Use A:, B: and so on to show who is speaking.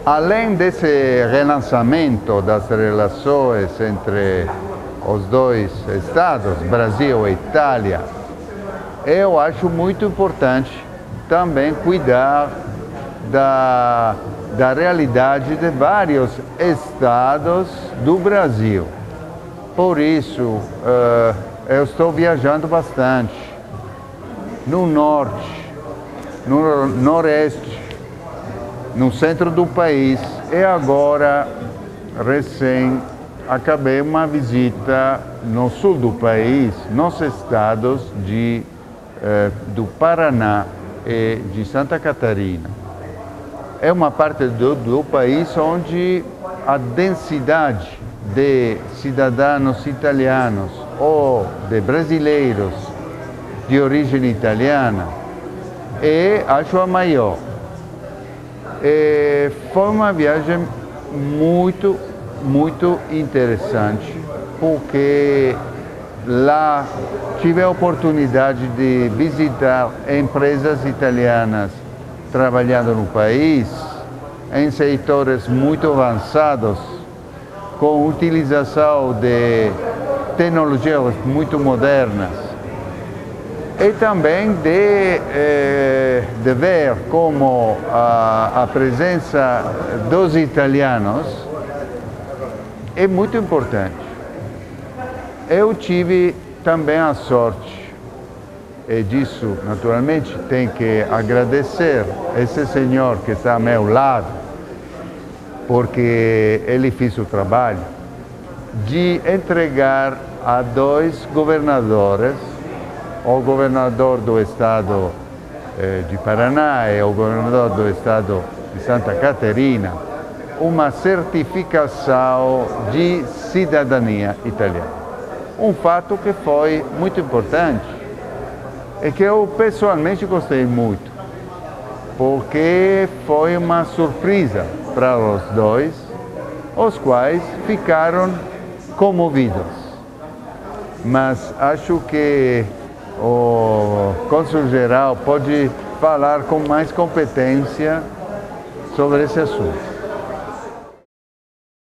A: Além desse relançamento das relações entre os dois estados, Brasil e Itália, eu acho muito importante também cuidar da realidade de vários estados do Brasil. Por isso, eu estou viajando bastante no norte, no noroeste, no centro do país, e agora, recém, acabei uma visita no sul do país, nos estados do Paraná e de Santa Catarina. É uma parte do país onde a densidade de cidadãos italianos ou de brasileiros de origem italiana acho a maior. Foi uma viagem muito interessante, porque lá tive a oportunidade de visitar empresas italianas trabalhando no país em setores muito avançados, com utilização de tecnologias muito modernas. E também de ver como a presença dos italianos é muito importante. Eu tive também a sorte, e disso naturalmente tenho que agradecer esse senhor que está ao meu lado, porque ele fez o trabalho de entregar a dois governadores, o governador do estado de Paraná e o governador do estado de Santa Catarina, uma certificação de cidadania italiana. Um fato que foi muito importante e que eu pessoalmente gostei muito, porque foi uma surpresa para os dois, os quais ficaram comovidos. Mas acho que o cônsul-geral pode falar com mais competência sobre esse assunto.